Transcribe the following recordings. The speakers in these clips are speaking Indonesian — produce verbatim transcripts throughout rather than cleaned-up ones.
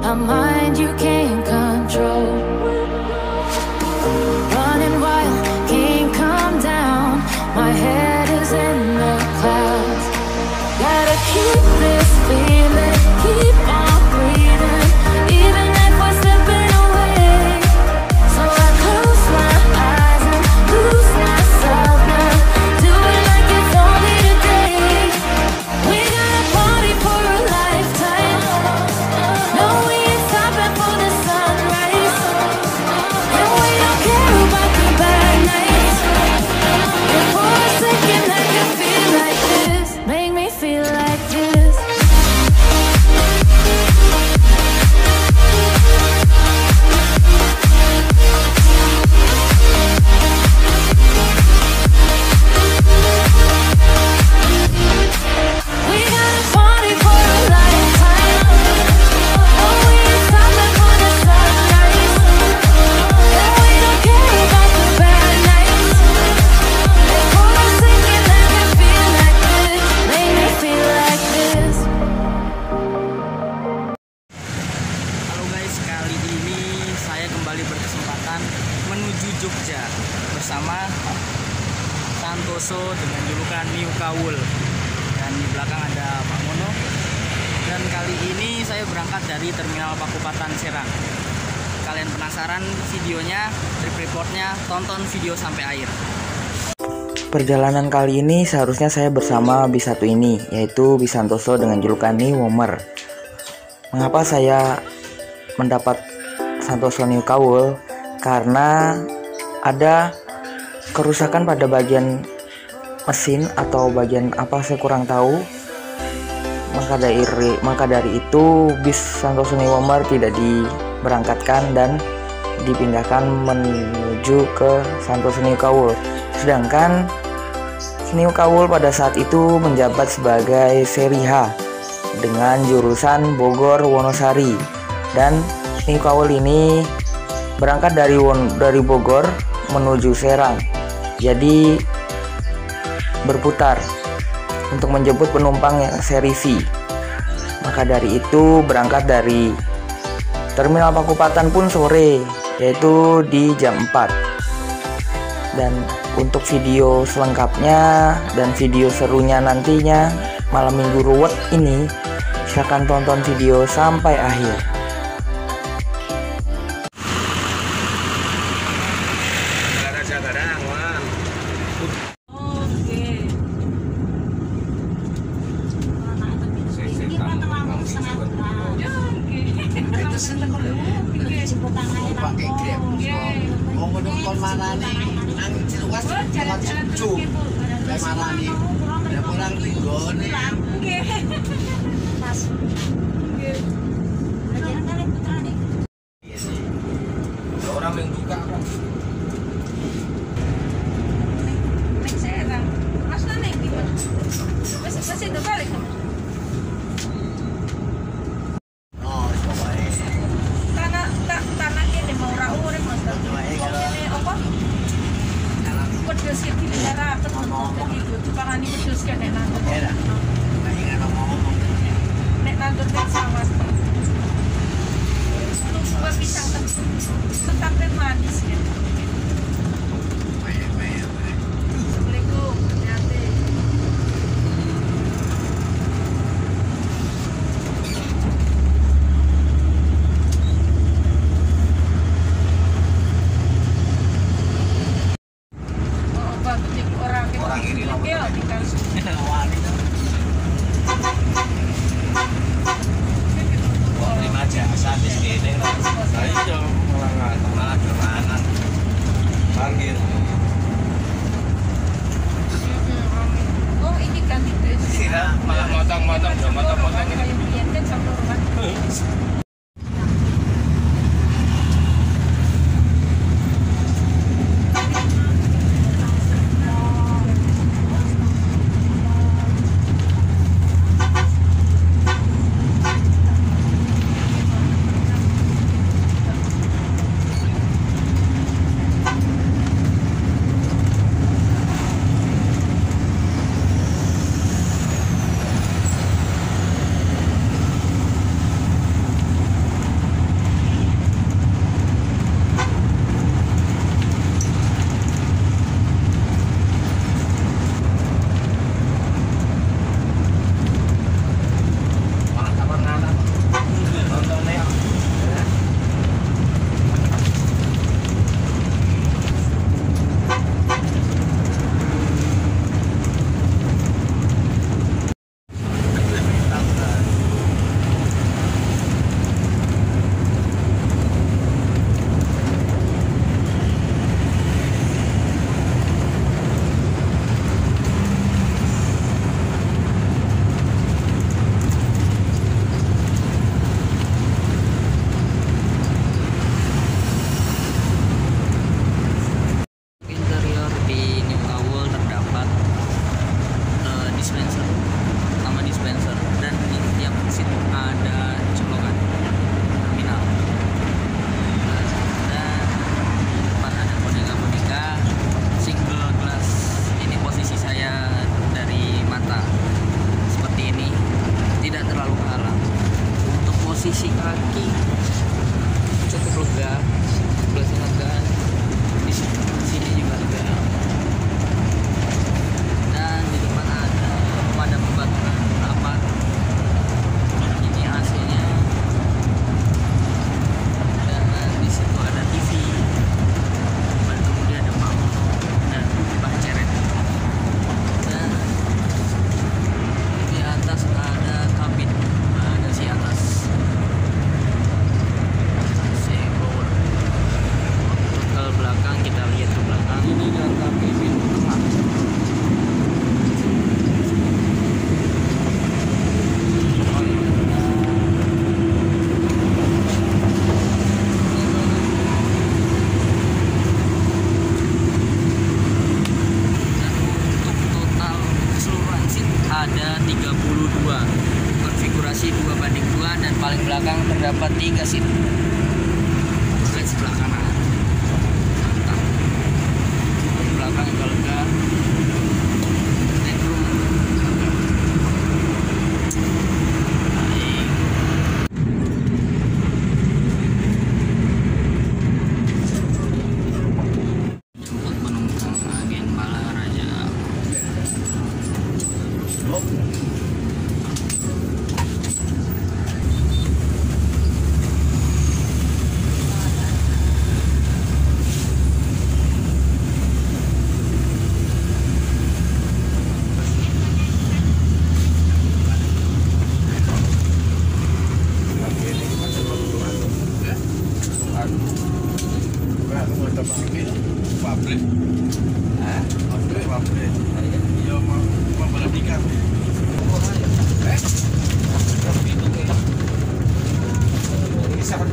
a mind you can't control. Running wild, can't come down. My head is in the clouds. Gotta keep this feeling, keep on breathing, even if we're slipping away. So I close my eyes and lose myself now. Do it like it's only today. We got a party for a lifetime. No, we ain't stopping for the sunrise. And we don't care about the bad nights. And for a second I can feel like this. Make me feel like this. We got a party for a lifetime. Oh, we ain't stopping for the sunrise. And we don't care about the bad nights. And for a second I can feel like this. Make me feel like this. Halo guys, kali ini saya kembali berkesempatan menuju Jogja bersama Santoso dengan julukan New Kawul. Dan di belakang ada Pak Mono. Dan kali ini saya berangkat dari Terminal Pakupatan Serang. Kalian penasaran videonya, trip reportnya, tonton video sampai akhir. Perjalanan kali ini seharusnya saya bersama bis satu ini, yaitu bis Santoso dengan julukan New Womer. Mengapa saya mendapat Santoso New Kawul? Karena ada kerusakan pada bagian mesin atau bagian apa saya kurang tahu. Maka dari maka dari itu bis Santoso New Womer tidak diberangkatkan dan dipindahkan menuju ke Santoso New Kawul. Sedangkan New Kawul pada saat itu menjabat sebagai seri H dengan jurusan Bogor Wonosari, dan New Kawul ini berangkat dari Won dari Bogor menuju Serang. Jadi berputar untuk menjemput penumpang yang seri V. Maka dari itu berangkat dari Terminal Pakupatan pun sore, yaitu di jam empat. Dan untuk video selengkapnya dan video serunya nantinya malam minggu ruwet ini, silahkan tonton video sampai akhir. Orang yang buka kok. Naik Serang. Mas naik gimana? Masih masih udah balik. Oh, pokoknya. Tanah tak tanah ini mau rau orang mas. Ini apa? Pedes ke di daerah tertentu begitu. Tukang ini pedes ke nek nandur. Ya, nggak ingat ngomong. Nek nandur nek sawah. Buat pisang tetap manis ya. Assalamualaikum, hati-hati. Oh, bagus nih orang Orang ini lah. ya dikasih. Terima aja, habis gini lah. Ayo malah malah kemana? Parkir. Oh, ini kan itu. Iya, malah motong-motong, motong-motong ini. Iya, kan sama rumah. cukup lega, sebelah lega, di sini juga lega. Dan di depan ada pemadam kebakaran rapat. Ini A C-nya. Dan di situ ada T V. Dan kemudian ada pamor dan bah ceret. Dan di atas ada kabin. Ada si atas. Si power. Ke belakang kita lihat ke belakang. Ini data pintu tengah. Ada tiga puluh dua konfigurasi dua banding dua dan paling belakang terdapat tiga seat. Lihat sebelah kanan. Mantap. Belakang juga lega. Legroom. Baik. Jemput penumpang agen Balaraja. Pabrik. Eh, pabrik, pabrik. Iya, mau mau berhentikan. Eh, itu bisa kan?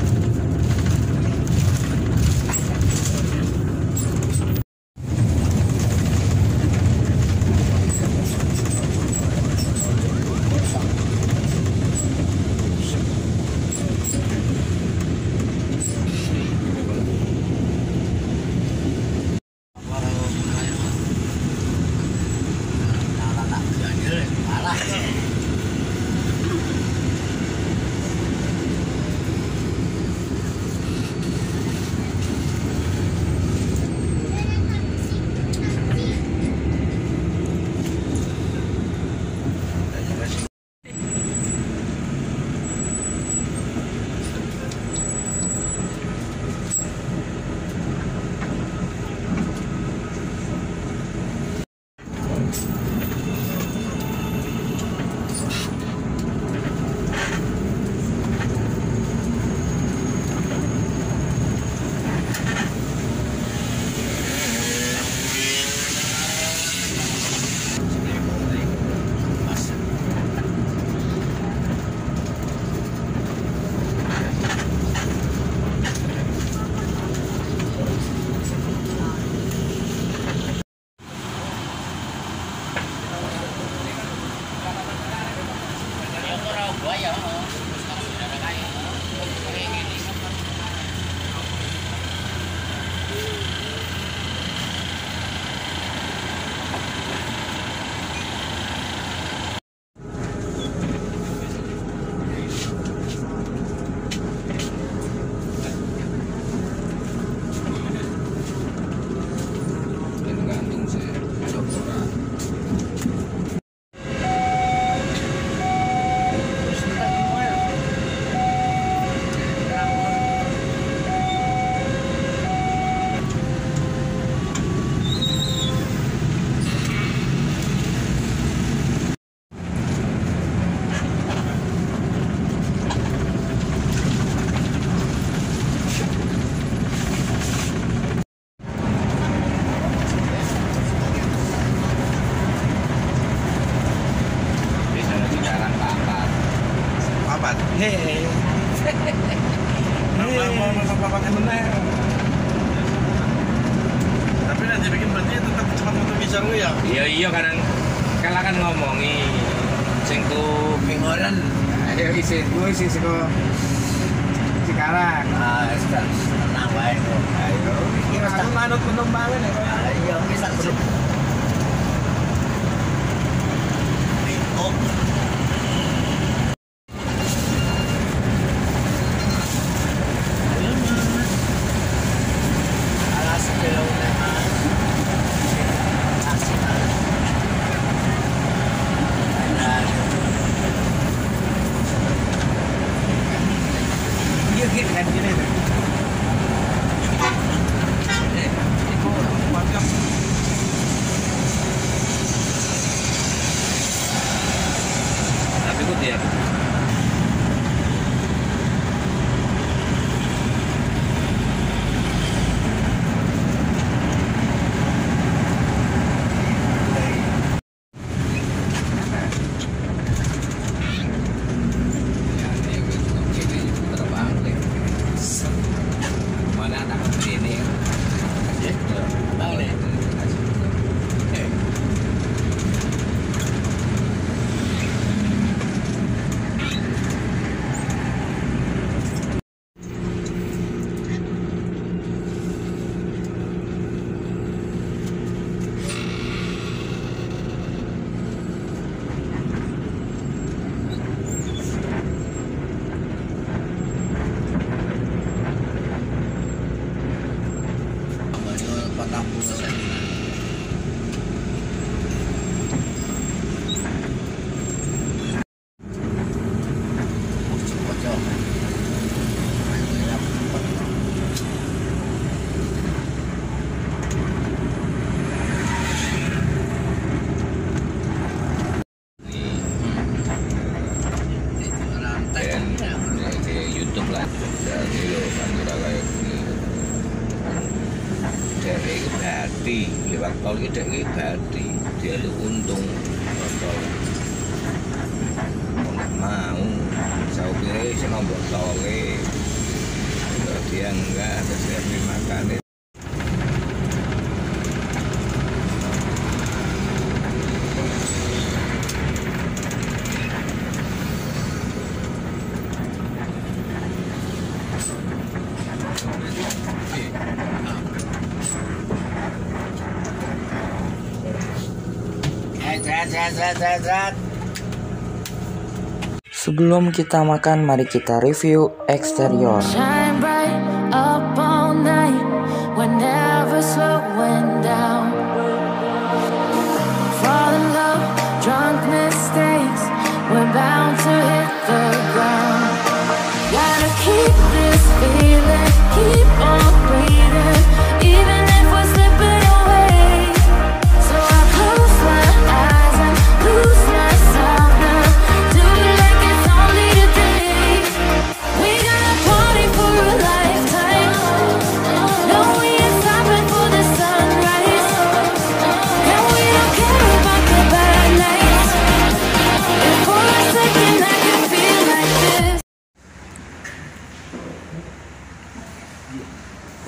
Hei. Tapi nanti bikin berarti tetap cepat motor bisa lu ya. Iya iya kadang kala kan ngomongi sing ku Pingoran. ayo isi ku isi seko sekarang. Ah, sekarang tenang bae kok. Ayo kira aku manut penumpang ya. Iya, bisa belum. Oh. dikit kan gini tuh. Eh, itu warga. Tapi kok dia mana anak ini Ya, tahu nih. Eh, patang puluh persen. di YouTube lah dari lo kan kira kayak gini dari itu berarti lewat tol itu dari berarti dia lu untung tol nggak mau saya pilih sama botol kalau dia enggak ada siapa makan itu. Sebelum kita makan, mari kita review eksterior. Shine bright up all night. We're never slowing down. Fall in love, drunk mistakes. We're bound to hit the ground. Gotta keep this feeling, keep on breathing, even if we're slipping away. So I close my eyes and lose myself now. Do it like it's only today. We gonna party for a lifetime. No, we ain't stopping for the sunrise. And we don't care about the bad nights. If for a second I can feel like this.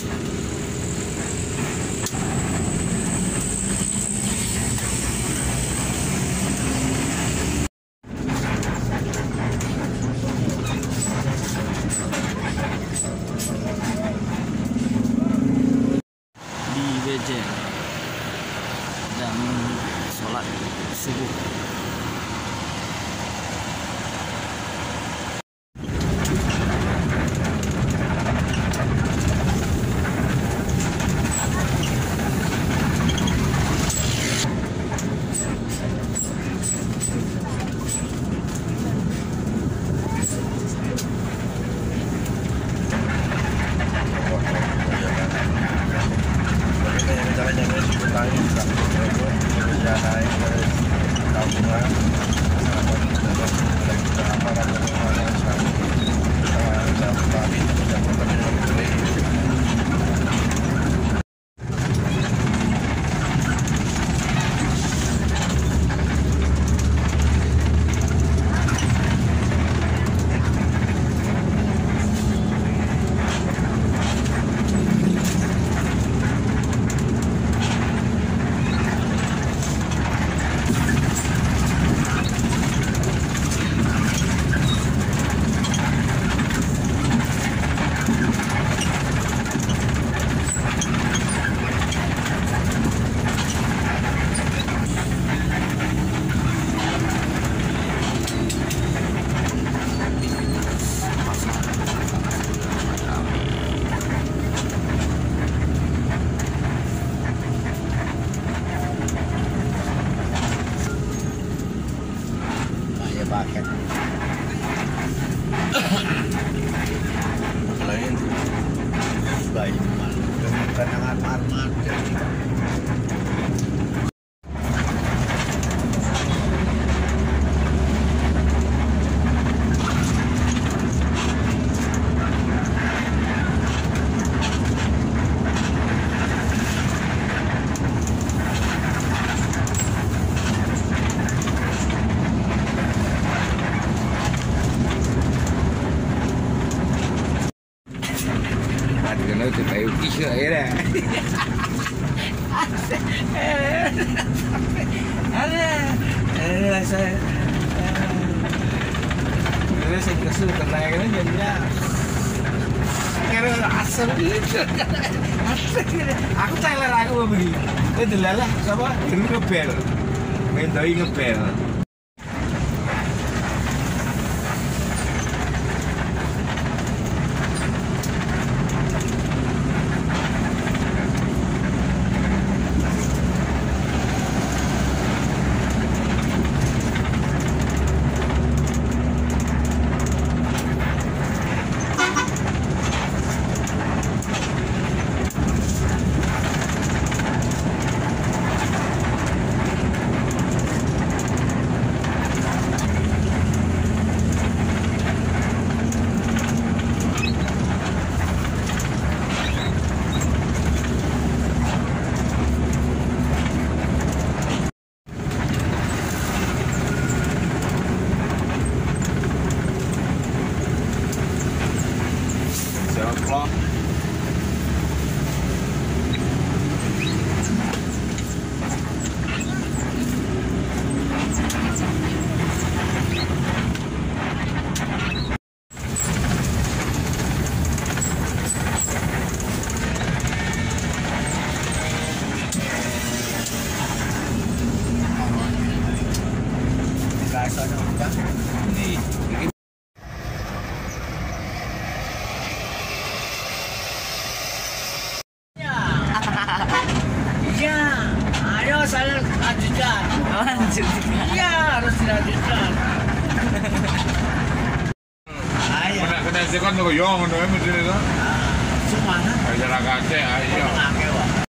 Di Bejen dan sholat subuh. paket lain baik bukan yang armat nó từ tại cái sợi đó ada saya ini saya kasih kenal kan jadinya karena asal gitu aku Tyler aku begini itu lelah sama geru ngebel main doi ngebel clock. Ini iya, ayo saya lanjutkan. Lanjut. Iya, harus dilanjutkan. Ayo. Kena kena sekon tuh yang ngono mesti itu. Semana. Aja ra kate ayo. Ngake, Pak.